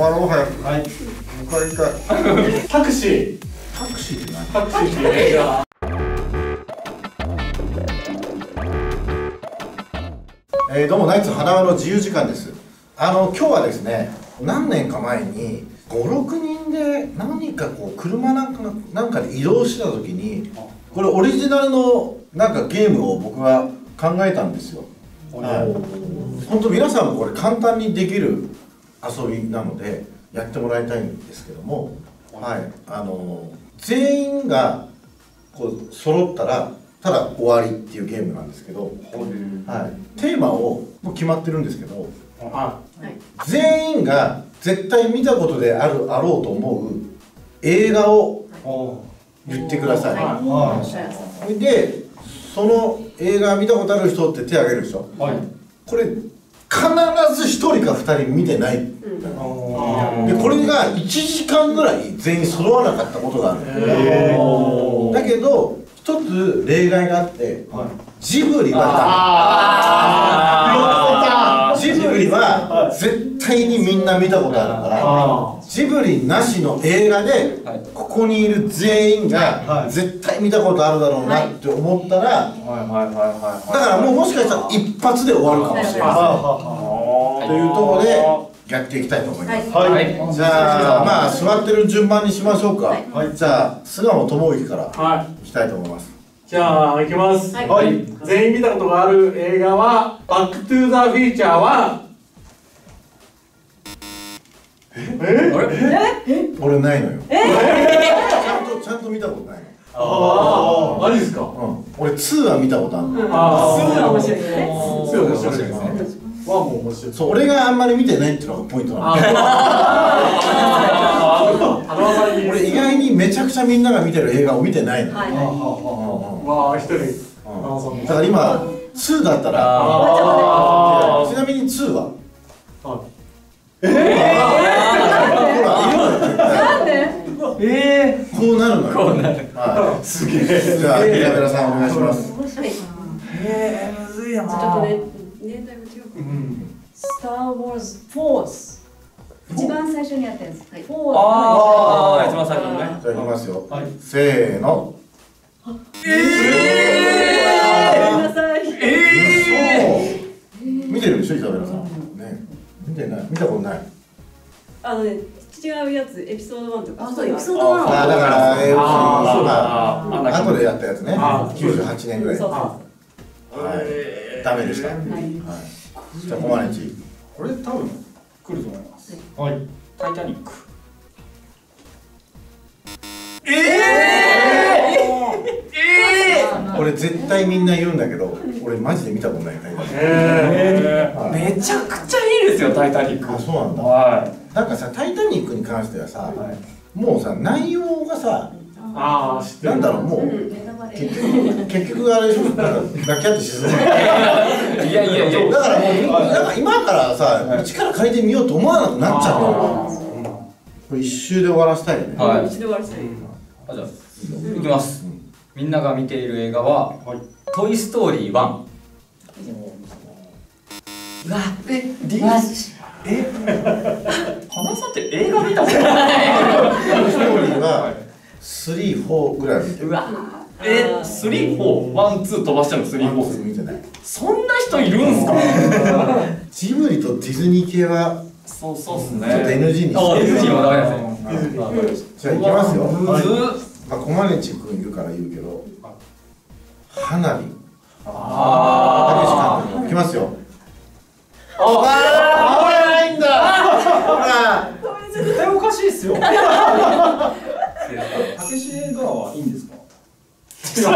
わろう早く。 はい。 もう一回。 タクシー。 タクシーって何？ タクシーって映画。 どうもナイツ花輪の自由時間です。今日はですね、何年か前に5、6人で何かこう車なんかで移動してた時に、これオリジナルのなんかゲームを僕は考えたんですよ。本当皆さんもこれ簡単にできる遊びなのでやってもらいたいんですけども、はい、全員がこう揃ったらただ終わりっていうゲームなんですけど、はい、テーマをもう決まってるんですけど、全員が絶対見たことであろうと思う映画を言ってください。でその映画見たことある人って手を挙げるでしょ。これ必ず1人か2人見てない。でこれが1時間ぐらい全員揃わなかったことがある。だけど一つ例外があって、ジブリはジブリは絶対にみんな見たことあるから、ジブリなしの映画でここにいる全員が絶対見たことあるだろうなって思ったら、だからもしかしたら一発で終わるかもしれませんというところでやっていきたいと思います。じゃあまあ座ってる順番にしましょうか。じゃあ菅野智之からいきたいと思います。 じゃあ行きます。全員見たことがある映画は「バック・トゥ・ザ・フューチャー」は俺ないのよ。ちゃんと見たことないの。 マジですか？ 俺2は見たことあるの。 2は面白いね。2は面白いですね。1も面白い。 そう、俺があんまり見てないっていうのがポイントなの。俺意外にめちゃくちゃみんなが見てる映画を見てないの。 まあ一人。 だから今2だったら、ちなみに2はなんで？こうなるのよ。すげえ。じゃあ宮村さんお願いします。 むずいな。ちょっとね、年代も違う。スター・ウォーズ・フォース。一番最初にやったやつ。フォース。 一番最初のね。 じゃあいきますよ。せーの。見てるでしょ、イザベラさん。ね、見てない、見たことない。 違うやつ、エピソード1とか。 そう、エピソード1。 だから、後でやったやつね。98年ぐらい。ダメでした。じゃあ、コマネチ。 これ多分来ると思います。タイタニック。 俺絶対みんな言うんだけど、俺マジで見たことない。 めちゃくちゃいいですよ、タイタニック。 あ、そうなんだ。なんかさ、タイタニックに関してはさ、もうさ、内容がさ、なんだろう、もう結局あれでしょ、抱き合って沈む。だからもう今からさ、一から借りてみようと思わなくなっちゃうの。これ一周で終わらせたいよね。 一周で終わらせたい。 じゃあいきます。みんなが見ている映画は「トイ・ストーリー1」。うわ、花さんって映画見たことない。 トイ・ストーリーは3、4ぐらい見てる。 うわ、3、4、1、2飛ばしても3、4 見てない。 そんな人いるんすか？ ジブリとディズニー系はそうっすね。 ちょっと NG にして。 NG はダメですね。 じゃあ行きますよ。まあコマネチ君いるから言うけど、花火。たけし監督。いきますよ。ないんだ。ほら。 絶対おかしいっすよ。たけし映画はいいんですか？それ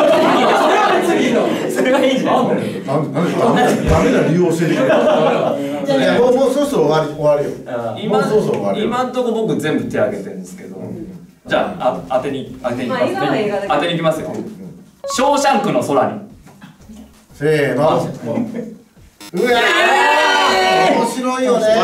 はいいじゃん。ダメな理由を教えてくれ。いや、もうそろそろ終わるよ。 今んとこ僕全部手挙げてるんですけど、じゃあ当てにいきます。当てにいきますよ。ショーシャンクの空に。 せーの。うわー、面白いよね。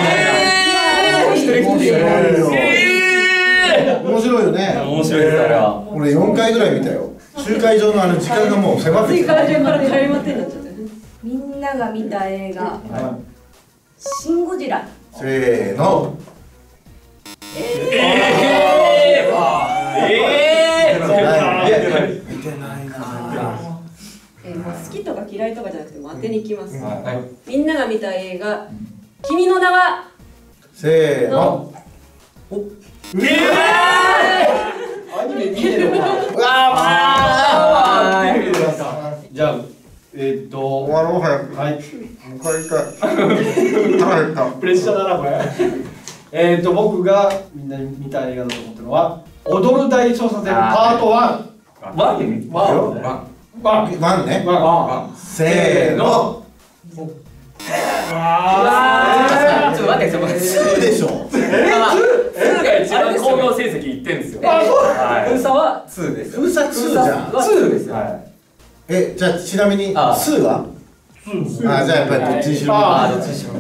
面白いよね。 面白いです、あれは。 俺4回ぐらい見たよ。集会場の時間がもう迫ってきた。 みんなが見た映画。シン・ゴジラ。 せーの。 見てないな。 もう好きとか嫌いとかじゃなくてもう当てに行きます。みんなが見た映画「君の名は」 せーの。 アニメ見てるわ。じゃあ終わろう早く。はい。もう一回一回。腹減った。 プレッシャーだなこれ。僕がみんな見た映画だと思ったのは「踊る大捜査線パート1」。 ワンね。せーの。 ちょっと待って、そこ 2でしょ。 2が一番興行成績いってんですよ。封鎖は2ですよ。 封鎖2じゃん。 2ですよ。 じゃあちなみに2は？じゃあやっぱりどっちにしろ。 どっちにしろ。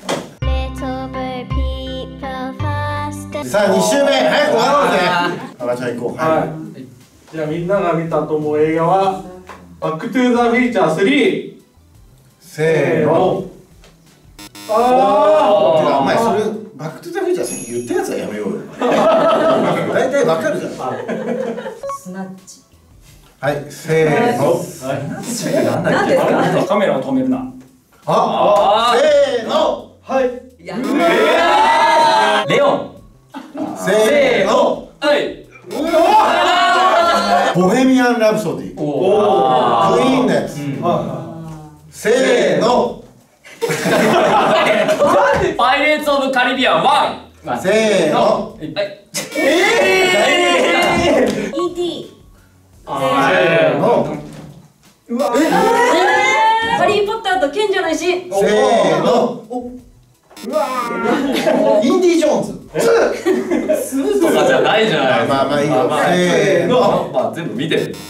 さあ2周目早く終わろうぜ。あらちゃん行こう。 はい。じゃあみんなが見たと思う映画は「バック・トゥ・ザ・フューチャー3」。 せーの。てかお前それバック・トゥ・ザ・フューチャー先言ったやつはやめようよ。大体わかるじゃん。 スナッチ。 はい、せーの。 何ですか？ カメラを止めるな。 せーの。 はい。 レオン。 せーの。 はい。 ボヘミアン・ラプソディ。クイーンのやつ。せーの。 パイレーツ・オブ・カリビアン1。 せーの。 E.T. せーの。 ハリー・ポッターと賢者の石。 せーの。インディ・ジョーンズ。 2とかじゃないじゃないですか。 まあまあいいよ。せーの。 まあ全部見てる。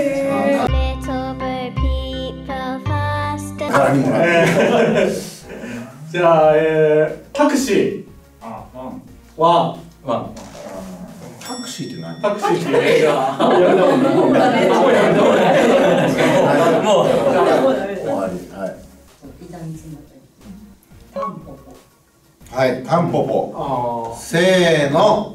じゃあタクシーはタクシーって何？ タクシーっていう映画やめたもんな。 もう終わり。はい。タンポポ。せーの。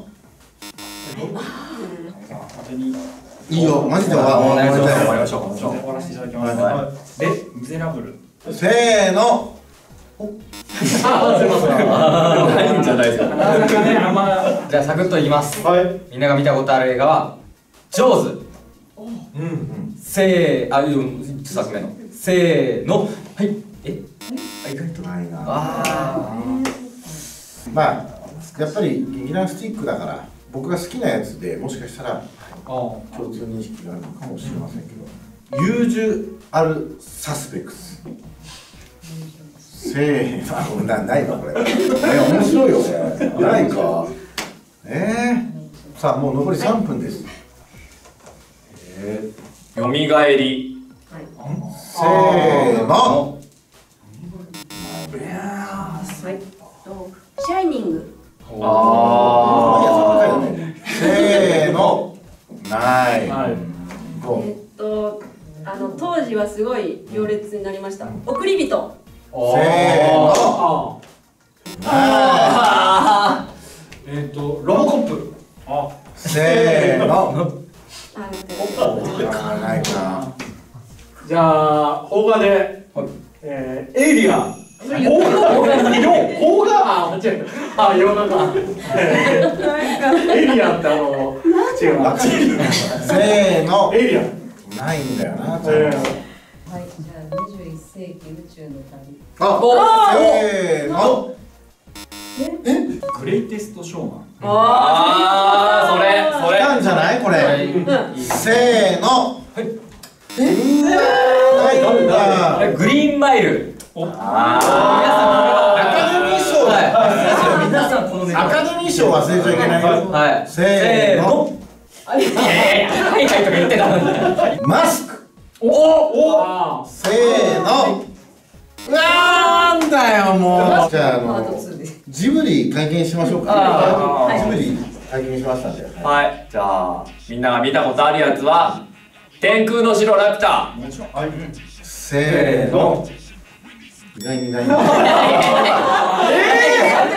いいよ、マジで終わりましょう。 終わらせていただきます。で、ミゼラブル。 せーの。 ないんじゃないですか。じゃあサクッと言います。みんなが見たことある映画はジョーズ。せー、一作目の。せーの。はい。意外とないな。まあやっぱり劇団スティックだから僕が好きなやつでもしかしたら共通認識があるのかもしれませんけど、ユージュアルサスペクス。せーの。ないのこれ。面白いよね。ないか。さあもう残り3分です。 よみがえり。 せーの。 シャイニング。 せーの。ない。 当時はすごい行列になりました。送り人。 せーの。 ロボコップ。 せーの。ないか。 じゃあ邦画でエイリアン。邦画？間違えた。洋画か。エイリアンって違うな。 せーの。 エイリアン。 ないんだよな。 はい、じゃあ21世紀宇宙の旅。 せーの。 グレイテストショーマン。 それ。 来たんじゃないこれ。せーの。ないんだ。 グリーンマイル。 アカデミー賞だよ。 皆さんこのアカデミー賞忘れちゃいけないよ。せーの。 はいとか言ってた。 マスク。せーの。なんだよもう。じゃあジブリ会見しましょうか。ジブリ会見しましたんで。 はい。じゃあみんなが見たことあるやつは天空の城ラピュタ。 せーの。意外にない。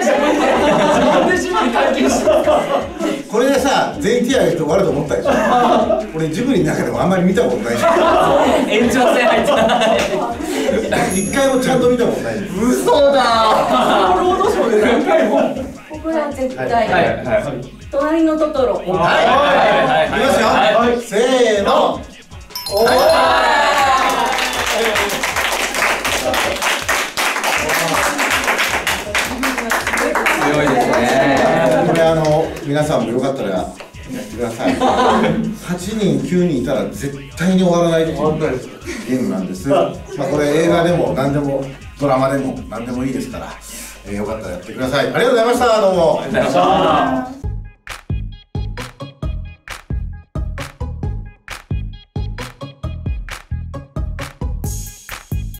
なんでジブリ会見したんですか。 全員手挙げて終わると思ったでしょ。俺ジブリの中でもあんまり見たことないし延長戦入ってない一回もちゃんと見たことないです。 嘘だロードショーで何回も。これは絶対。隣のトトロ。 はい、いきますよ。せーの。 強いですね。 これ皆さんもよかったらやってください。8人9人いたら絶対に終わらないっていうゲームなんです。まあこれ映画でも何でもドラマでも何でもいいですから、よかったらやってください。ありがとうございました。どうも。 ありがとうございました。